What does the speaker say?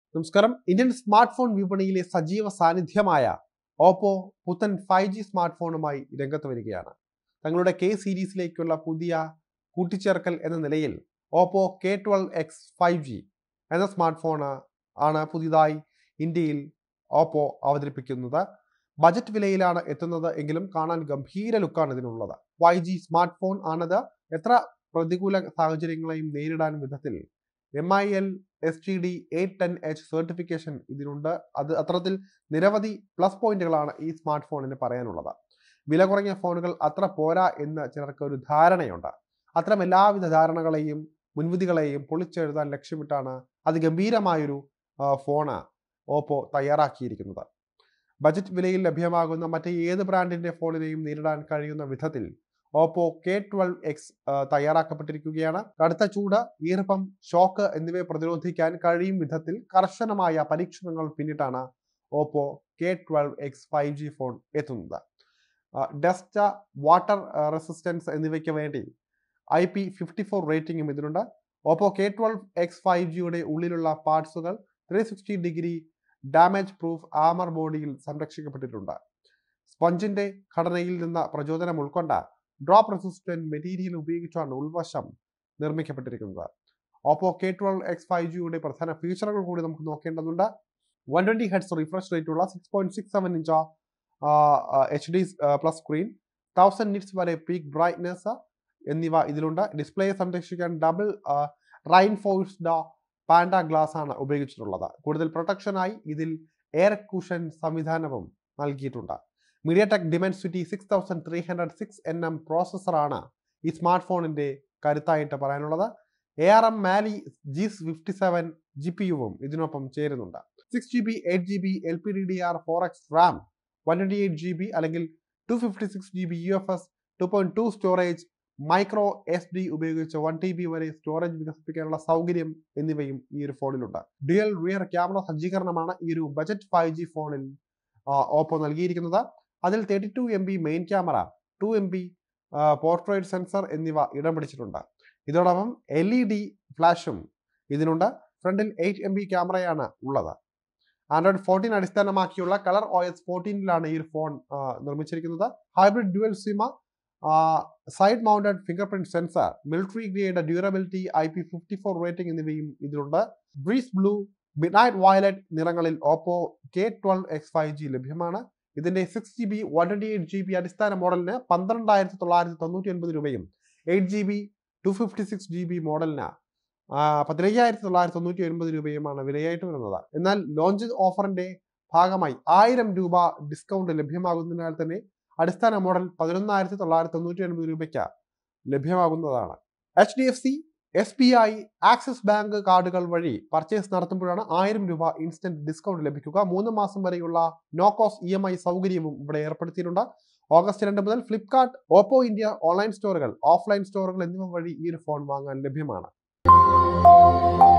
നമസ്കാരം. Indian smart phone വിപണിയിലെ സജീവ സാന്നിധ്യമായ ഓപ്പോ പുത്തൻ 5G സ്മാർട്ട് ഫോണുമായി രംഗത്ത് വരികയാണ്. തങ്ങളുടെ കെ സീരീസിലേക്കുള്ള പുതിയ കൂട്ടിച്ചേർക്കൽ എന്ന നിലയിൽ ഓപ്പോ K12X 5G എന്ന സ്മാർട്ട് ഫോൺ ആണ് പുതിയതായി ഇന്ത്യയിൽ ഓപ്പോ അവതരിപ്പിക്കുന്നത്. ബജറ്റ് വിലയിലാണ് എത്തുന്നത് എങ്കിലും കാണാൻ ഗംഭീര ലുക്കാണ് ഇതിനുള്ളത്. 5G സ്മാർട്ട് ഫോൺ ആണത്. എത്ര പ്രതികൂല സാഹചര്യങ്ങളെയും നേരിടാൻ വിധത്തിൽ MIL STD 810H സർട്ടിഫിക്കേഷൻ ഇതിനുണ്ട്. അത്തരത്തിൽ നിരവധി പ്ലസ് പോയിന്റുകളാണ് ഈ സ്മാർട്ട് ഫോണിന് പറയാനുള്ളത്. വില കുറഞ്ഞ ഫോണുകൾ അത്ര പോരാ എന്ന് ചിലർക്ക് ഒരു ധാരണയുണ്ട്. അത്തരം എല്ലാവിധ ധാരണകളെയും മുൻവിധികളെയും പൊളിച്ചെഴുതാൻ ലക്ഷ്യമിട്ടാണ് അതിഗംഭീരമായൊരു ഫോണ് ഓപ്പോ തയ്യാറാക്കിയിരിക്കുന്നത്. ബജറ്റ് വിലയിൽ ലഭ്യമാകുന്ന മറ്റ് ഏത് ബ്രാൻഡിന്റെ ഫോണിനെയും നേരിടാൻ കഴിയുന്ന വിധത്തിൽ ഓപ്പോ K12X തയ്യാറാക്കപ്പെട്ടിരിക്കുകയാണ്. കടുത്ത ചൂട്, ഈർപ്പം, ഷോക്ക് എന്നിവയെ പ്രതിരോധിക്കാൻ കഴിയും വിധത്തിൽ കർശനമായ പരീക്ഷണങ്ങൾ പിന്നിട്ടാണ് ഓപ്പോ K12X 5G ഫോൺ എത്തുന്നത്. ഡസ്റ്റ്, വാട്ടർ റെസിസ്റ്റൻസ് എന്നിവയ്ക്ക് വേണ്ടി IP54 റേറ്റിംഗും ഇതിനുണ്ട്. ഓപ്പോ K12X 5Gയുടെ ഉള്ളിലുള്ള പാർട്സുകൾ 360 ഡിഗ്രി ഡാമേജ് പ്രൂഫ് ആമർ ബോഡിയിൽ സംരക്ഷിക്കപ്പെട്ടിട്ടുണ്ട്. സ്പഞ്ചിന്റെ ഘടനയിൽ നിന്ന് പ്രചോദനം ഉൾക്കൊണ്ട ഡ്രോപ്പ് റെസിസ്റ്റന്റ് മെറ്റീരിയൽ ഉപയോഗിച്ചാണ് ഉൾവശം നിർമ്മിക്കപ്പെട്ടിരിക്കുന്നത്. ഓപ്പോ K12X 5Gയുടെ പ്രധാന ഫീച്ചറുകൾ കൂടി നമുക്ക് നോക്കേണ്ടതുണ്ട്. 120 Hz റിഫ്രഷ് റേറ്റ് ഉള്ള 6.67 inch HD plus screen, 1000 nits വരെ പീക്ക് ബ്രൈറ്റ്നസ് എന്നിവ ഇതിലുണ്ട്. ഡിസ്പ്ലേയെ സംരക്ഷിക്കാൻ ഡബിൾ റൈൻഫോഴ്സ്ഡ് പാൻഡ ഗ്ലാസ് ആണ് ഉപയോഗിച്ചിട്ടുള്ളത്. കൂടുതൽ പ്രൊട്ടക്ഷനായി ഇതിൽ എയർ കുഷൻ സംവിധാനവും നൽകിയിട്ടുണ്ട്. MediaTek Dimensity 6306nm പ്രോസസ്സറാണ് ഈ സ്മാർട്ട് ഫോണിന്റെ കരുത്തായിട്ട് പറയാനുള്ളത്. ARM Mali G57 GPUവും ഇതിനൊപ്പം ചേരുന്നുണ്ട്. 6GB 8GB LPDDR4X RAM, 128GB അല്ലെങ്കിൽ 256GB UFS 2.2 storage, micro SD ഉപയോഗിച്ച് 1TB വരെ സ്റ്റോറേജ് വികസിപ്പിക്കാനുള്ള സൗകര്യം എന്നിവയും ഈ ഒരു ഫോണിലുണ്ട്. ഡ്യുവൽ റിയർ ക്യാമറ സജ്ജീകരണമാണ് ഈ ഒരു ബജറ്റ് 5G ഫോണിൽ ഓപ്പോ നൽകിയിരിക്കുന്നത്. അതിൽ 32MP main camera, 2MP portrait sensor എന്നിവ ഇടം പിടിച്ചിട്ടുണ്ട്. ഇതോടൊപ്പം LED ഫ്ലാഷും ഇതിനുണ്ട്. ഫ്രണ്ടിൽ 8MP ക്യാമറയാണ് ഉള്ളത്. Android 14 അടിസ്ഥാനമാക്കിയുള്ള കളർ OS 14ലാണ് ഈ ഒരു ഫോൺ നിർമ്മിച്ചിരിക്കുന്നത്. Hybrid dual SIM, side mounted fingerprint sensor, military grade durability, IP54 rating എന്നിവയും ഇതിലുണ്ട്. ബ്രീസ് ബ്ലൂ, മിഡ്നൈറ്റ് വയലറ്റ് നിറങ്ങളിൽ ഓപ്പോ K12X 5G ലഭ്യമാണ്. ഇതിന്റെ 6GB 128GB അടിസ്ഥാന മോഡലിന് 12,999 രൂപയും 8GB 256GB മോഡലിന് 15,999 രൂപയുമാണ് വിലയായിട്ട് വരുന്നത്. എന്നാൽ ലോഞ്ച് ഓഫറിന്റെ ഭാഗമായി 1000 രൂപ ഡിസ്കൗണ്ട് ലഭ്യമാകുന്നതിനാൽ തന്നെ അടിസ്ഥാന മോഡൽ 11,999 രൂപയ്ക്ക് ലഭ്യമാകുന്നതാണ്. HDFC, SBI, ആക്സിസ് ബാങ്ക് കാർഡുകൾ വഴി പർച്ചേസ് നടത്തുമ്പോഴാണ് 1000 രൂപ ഇൻസ്റ്റന്റ് ഡിസ്കൗണ്ട് ലഭിക്കുക. 3 മാസം വരെയുള്ള നോ കോസ്റ്റ് EMI സൗകര്യവും ഇവിടെ ഏർപ്പെടുത്തിയിട്ടുണ്ട്. ഓഗസ്റ്റ് 2 മുതൽ ഫ്ലിപ്കാർട്ട്, ഓപ്പോ ഇന്ത്യ ഓൺലൈൻ സ്റ്റോറുകൾ, ഓഫ്ലൈൻ സ്റ്റോറുകൾ എന്നിവ വഴി ഈ ഒരു ഫോൺ വാങ്ങാൻ ലഭ്യമാണ്.